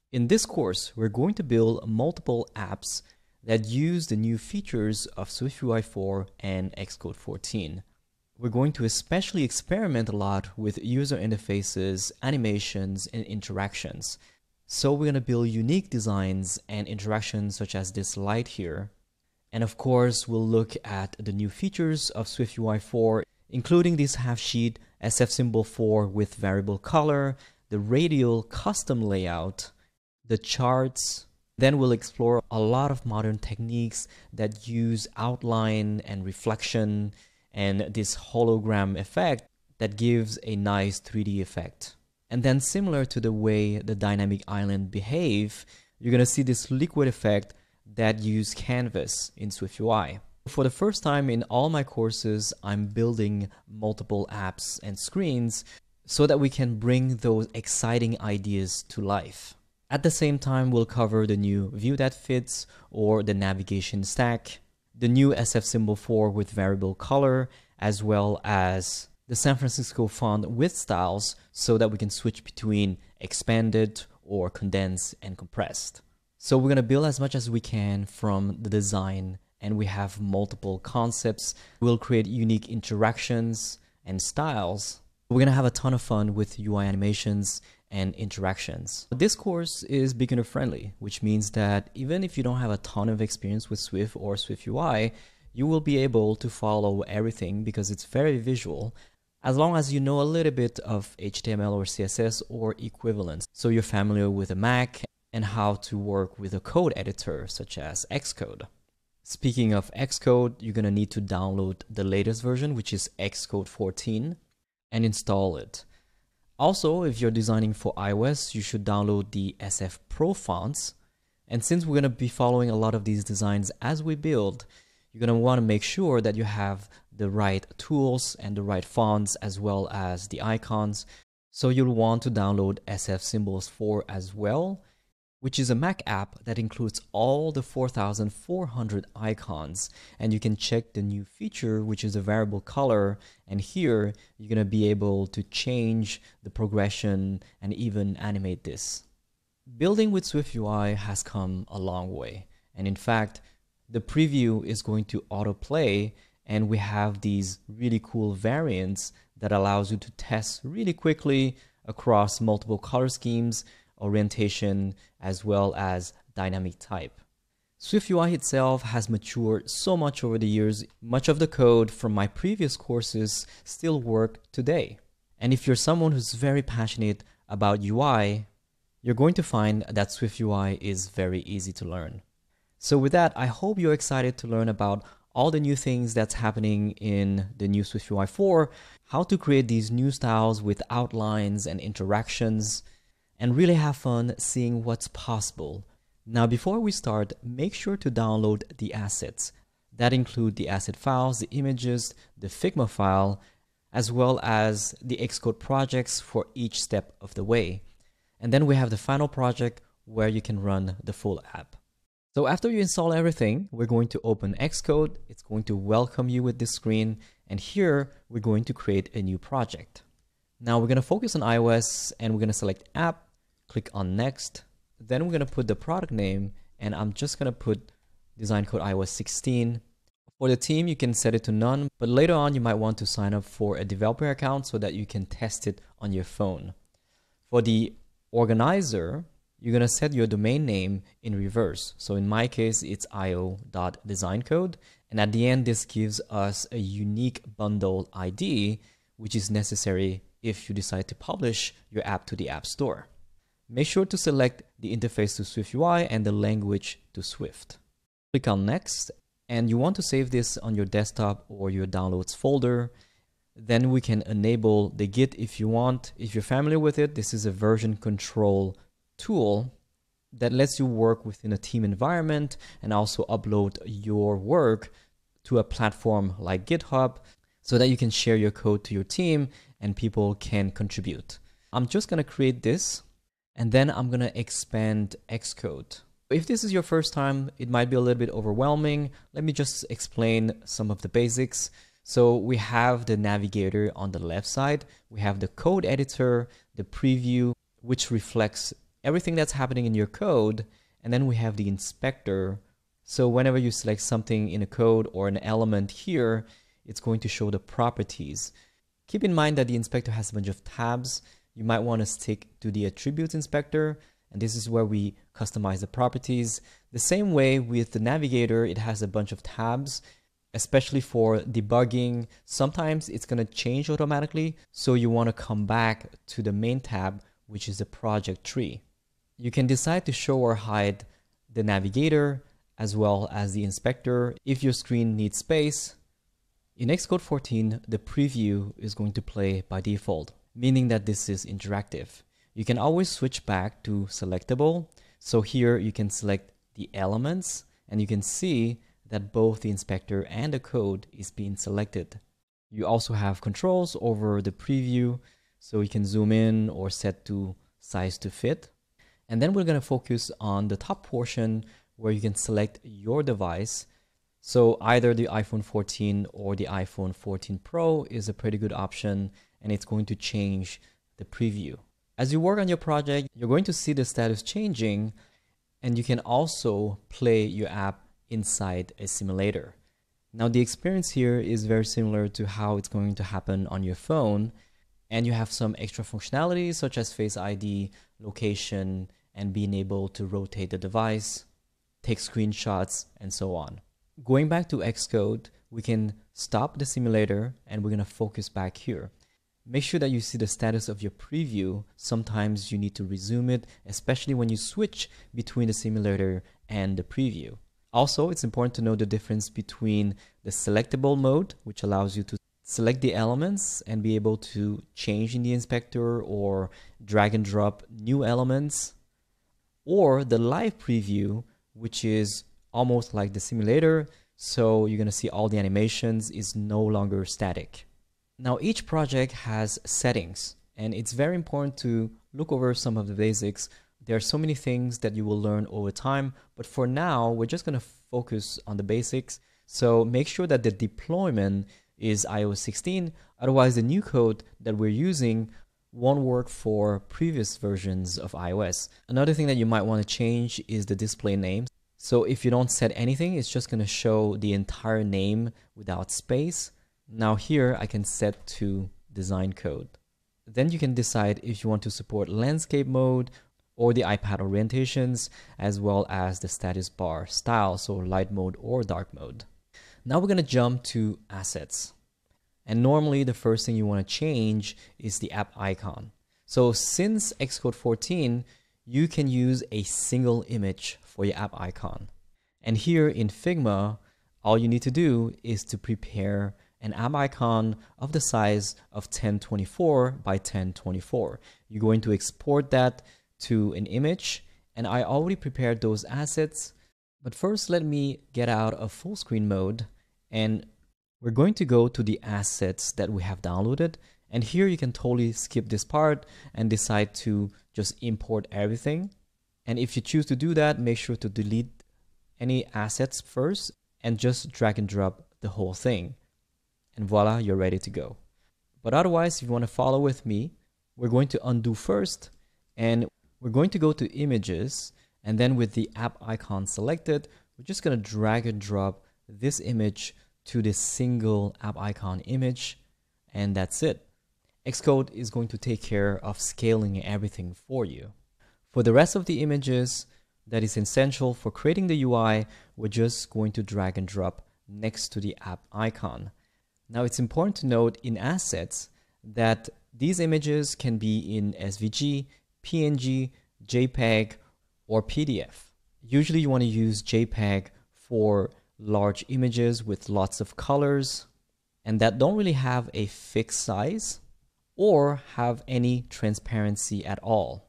In this course, we're going to build multiple apps that use the new features of SwiftUI 4 and Xcode 14. We're going to especially experiment a lot with user interfaces, animations, and interactions. So we're going to build unique designs and interactions such as this light here. And of course, we'll look at the new features of SwiftUI 4, including this half sheet, SF symbol 4 with variable color, the radial custom layout, the charts. Then we'll explore a lot of modern techniques that use outline and reflection and this hologram effect that gives a nice 3D effect. And then similar to the way the dynamic island behave, you're going to see this liquid effect that use canvas in SwiftUI. For the first time in all my courses, I'm building multiple apps and screens so that we can bring those exciting ideas to life. At the same time, we'll cover the new view that fits or the navigation stack, the new SF symbol 4 with variable color, as well as the San Francisco font width styles so that we can switch between expanded or condensed and compressed. So we're going to build as much as we can from the design, and we have multiple concepts. We'll create unique interactions and styles. We're going to have a ton of fun with UI animations and interactions. This course is beginner friendly, which means that even if you don't have a ton of experience with Swift or SwiftUI, you will be able to follow everything because it's very visual, as long as you know a little bit of HTML or CSS or equivalents. So you're familiar with a Mac and how to work with a code editor such as Xcode. Speaking of Xcode, you're going to need to download the latest version, which is Xcode 14, and install it. Also, if you're designing for iOS, you should download the SF Pro fonts. And since we're going to be following a lot of these designs as we build, you're going to want to make sure that you have the right tools and the right fonts as well as the icons. So you'll want to download SF Symbols 4 as well, which is a Mac app that includes all the 4,400 icons. And you can check the new feature, which is a variable color. And here you're going to be able to change the progression and even animate this. Building with SwiftUI has come a long way. And in fact, the preview is going to autoplay, and we have these really cool variants that allows you to test really quickly across multiple color schemes, orientation, as well as dynamic type. SwiftUI itself has matured so much over the years. Much of the code from my previous courses still work today. And if you're someone who's very passionate about UI, you're going to find that SwiftUI is very easy to learn. So with that, I hope you're excited to learn about all the new things that's happening in the new SwiftUI 4, how to create these new styles with outlines and interactions, and really have fun seeing what's possible. Now, before we start, make sure to download the assets. That include the asset files, the images, the Figma file, as well as the Xcode projects for each step of the way. And then we have the final project where you can run the full app. So after you install everything, we're going to open Xcode. It's going to welcome you with this screen. And here we're going to create a new project. Now we're going to focus on iOS, and we're going to select app, click on next. Then we're going to put the product name, and I'm just going to put design code iOS 16. For the team, you can set it to none, but later on you might want to sign up for a developer account so that you can test it on your phone. For the organizer, you're going to set your domain name in reverse. So in my case, it's io.designcode. And at the end, this gives us a unique bundle ID, which is necessary if you decide to publish your app to the App Store. Make sure to select the interface to SwiftUI and the language to Swift. Click on Next, and you want to save this on your desktop or your downloads folder. Then we can enable the Git if you want. If you're familiar with it, this is a version control tool that lets you work within a team environment and also upload your work to a platform like GitHub so that you can share your code to your team and people can contribute. I'm just going to create this, and then I'm going to expand Xcode. If this is your first time, it might be a little bit overwhelming. Let me just explain some of the basics. So we have the navigator on the left side. We have the code editor, the preview, which reflects everything that's happening in your code. And then we have the inspector. So whenever you select something in a code or an element here, it's going to show the properties. Keep in mind that the inspector has a bunch of tabs. You might want to stick to the attributes inspector, and this is where we customize the properties. The same way with the navigator, it has a bunch of tabs, especially for debugging. Sometimes it's going to change automatically, so you want to come back to the main tab, which is the project tree. You can decide to show or hide the navigator as well as the inspector if your screen needs space. In Xcode 14, the preview is going to play by default, meaning that this is interactive. You can always switch back to selectable. So here you can select the elements and you can see that both the inspector and the code is being selected. You also have controls over the preview, so you can zoom in or set to size to fit. And then we're going to focus on the top portion where you can select your device. So either the iPhone 14 or the iPhone 14 Pro is a pretty good option, and it's going to change the preview. As you work on your project, you're going to see the status changing, and you can also play your app inside a simulator. Now the experience here is very similar to how it's going to happen on your phone, and you have some extra functionalities such as Face ID, location, and being able to rotate the device, take screenshots, and so on. Going back to Xcode, we can stop the simulator and we're going to focus back here. Make sure that you see the status of your preview. Sometimes you need to resume it, especially when you switch between the simulator and the preview. Also, it's important to know the difference between the selectable mode, which allows you to select the elements and be able to change in the inspector or drag and drop new elements, or the live preview, which is almost like the simulator, so you're going to see all the animations is no longer static. Now each project has settings, and it's very important to look over some of the basics. There are so many things that you will learn over time, but for now we're just going to focus on the basics. So make sure that the deployment is iOS 16, otherwise the new code that we're using won't work for previous versions of iOS. Another thing that you might want to change is the display name. So if you don't set anything, it's just going to show the entire name without space. Now here I can set to design code. Then you can decide if you want to support landscape mode or the iPad orientations, as well as the status bar style, so light mode or dark mode. Now we're going to jump to assets. And normally the first thing you want to change is the app icon. So since Xcode 14, you can use a single image for your app icon. And here in Figma, all you need to do is to prepare an app icon of the size of 1024 by 1024. You're going to export that to an image, and I already prepared those assets. But first, let me get out of full screen mode, and we're going to go to the assets that we have downloaded. And here you can totally skip this part and decide to just import everything. And if you choose to do that, make sure to delete any assets first and just drag and drop the whole thing. And voila, you're ready to go. But otherwise, if you want to follow with me, we're going to undo first, and we're going to go to images, and then with the app icon selected, we're just going to drag and drop this image to this single app icon image, and that's it. Xcode is going to take care of scaling everything for you. For the rest of the images that is essential for creating the UI, we're just going to drag and drop next to the app icon. Now it's important to note in assets that these images can be in SVG, PNG, JPEG, or PDF. Usually you want to use JPEG for large images with lots of colors and that don't really have a fixed size or have any transparency at all.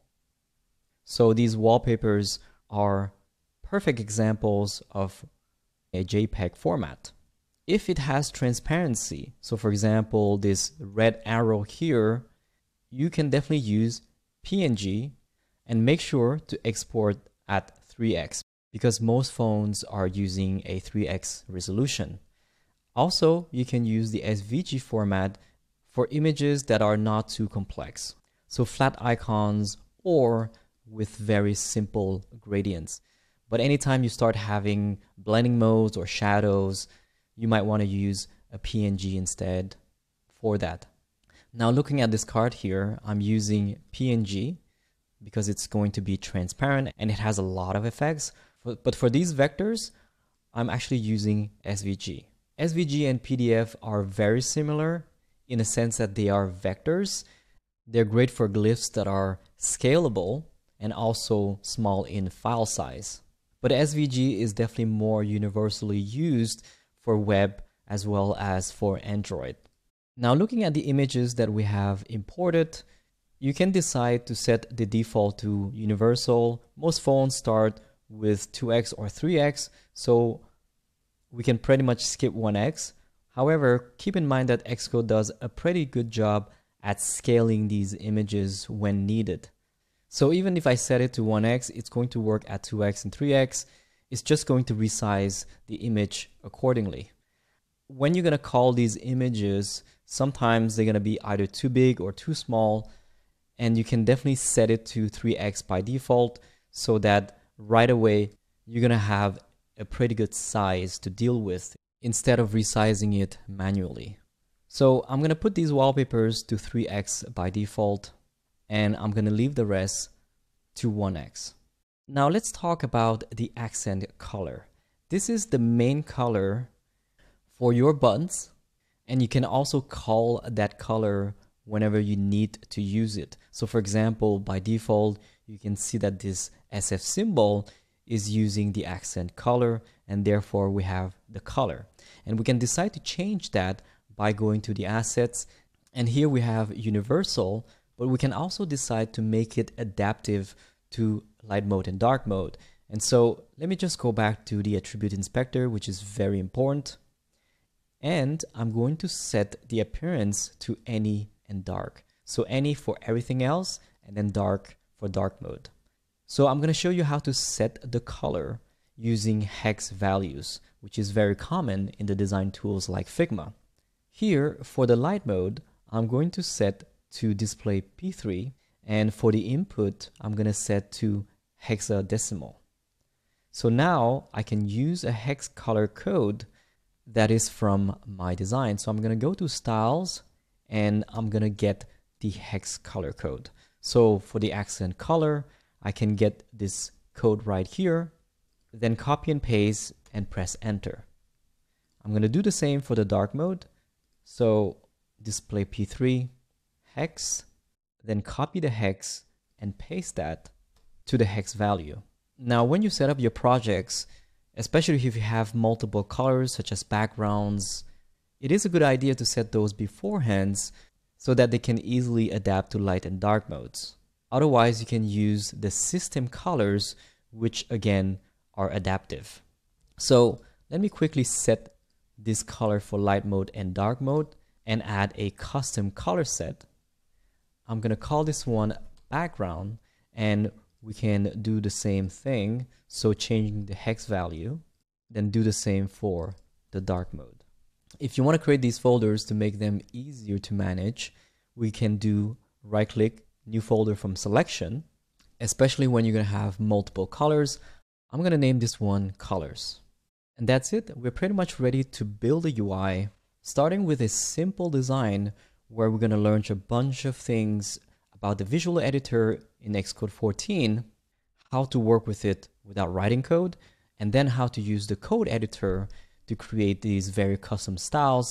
So these wallpapers are perfect examples of a JPEG format. If it has transparency, so for example, this red arrow here, you can definitely use PNG and make sure to export at 3x because most phones are using a 3x resolution. Also, you can use the SVG format for images that are not too complex. So flat icons or with very simple gradients. But anytime you start having blending modes or shadows, you might want to use a PNG instead for that. Now looking at this card here, I'm using PNG because it's going to be transparent and it has a lot of effects. But for these vectors, I'm actually using SVG. SVG and PDF are very similar in a sense that they are vectors. They're great for glyphs that are scalable and also small in file size. But SVG is definitely more universally used for web as well as for Android. Now looking at the images that we have imported, you can decide to set the default to universal. Most phones start with 2x or 3x, so we can pretty much skip 1x. However, keep in mind that Xcode does a pretty good job at scaling these images when needed. So even if I set it to 1x, it's going to work at 2x and 3x. It's just going to resize the image accordingly. When you're going to call these images, sometimes they're going to be either too big or too small, and you can definitely set it to 3x by default so that right away you're going to have a pretty good size to deal with instead of resizing it manually. So I'm going to put these wallpapers to 3x by default, and I'm going to leave the rest to 1x. Now let's talk about the accent color. This is the main color for your buttons, and you can also call that color whenever you need to use it. So for example, by default, you can see that this SF symbol is using the accent color, and therefore we have the color. And we can decide to change that by going to the assets, and here we have universal, but we can also decide to make it adaptive to light mode and dark mode. And so let me just go back to the attribute inspector, which is very important. And I'm going to set the appearance to any and dark. So any for everything else, and then dark for dark mode. So I'm going to show you how to set the color using hex values, which is very common in the design tools like Figma. Here for the light mode, I'm going to set to display P3, and for the input, I'm going to set to hexadecimal. So now I can use a hex color code that is from my design. So I'm going to go to styles, and I'm going to get the hex color code. So for the accent color, I can get this code right here, then copy and paste and press enter. I'm going to do the same for the dark mode. So display P3, hex, then copy the hex and paste that to the hex value. Now, when you set up your projects, especially if you have multiple colors such as backgrounds, it is a good idea to set those beforehand so that they can easily adapt to light and dark modes. Otherwise, you can use the system colors, which again are adaptive. So let me quickly set this color for light mode and dark mode and add a custom color set. I'm going to call this one background, and we can do the same thing. So changing the hex value, then do the same for the dark mode. If you want to create these folders to make them easier to manage, we can do right click, new folder from selection, especially when you're going to have multiple colors. I'm going to name this one colors. And that's it. We're pretty much ready to build a UI, starting with a simple design where we're going to learn a bunch of things about the visual editor in Xcode 14, how to work with it without writing code, and then how to use the code editor to create these very custom styles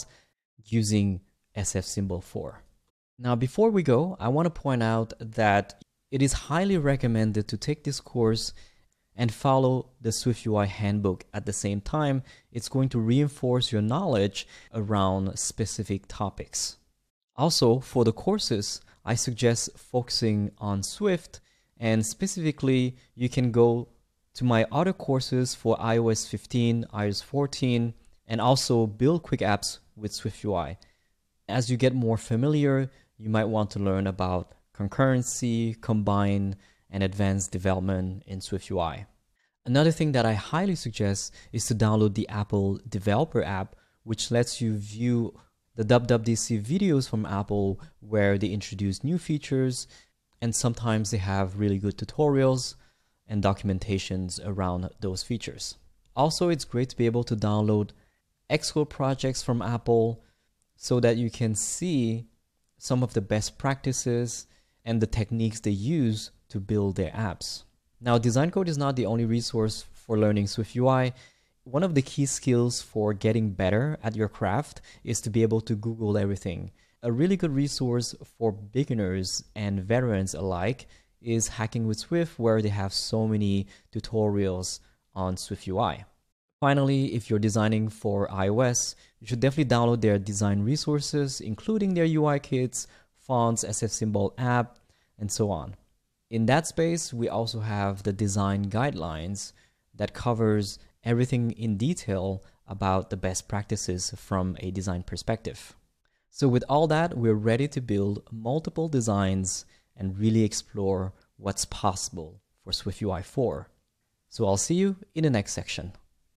using SF symbol 4. Now, before we go, I want to point out that it is highly recommended to take this course and follow the SwiftUI handbook at the same time. It's going to reinforce your knowledge around specific topics. Also, for the courses, I suggest focusing on Swift, and specifically, you can go to my other courses for iOS 15, iOS 14, and also build quick apps with SwiftUI. As you get more familiar, you might want to learn about concurrency, combine, and advanced development in SwiftUI. Another thing that I highly suggest is to download the Apple Developer app, which lets you view the WWDC videos from Apple where they introduce new features, and sometimes they have really good tutorials and documentations around those features. Also, it's great to be able to download Xcode projects from Apple so that you can see some of the best practices and the techniques they use to build their apps. Now, Design Code is not the only resource for learning SwiftUI. One of the key skills for getting better at your craft is to be able to Google everything. A really good resource for beginners and veterans alike is Hacking with Swift, where they have so many tutorials on SwiftUI. Finally, if you're designing for iOS, you should definitely download their design resources, including their UI kits, fonts, SF symbol app, and so on. In that space, we also have the design guidelines that covers everything in detail about the best practices from a design perspective. So with all that, we're ready to build multiple designs and really explore what's possible for SwiftUI 4. So I'll see you in the next section.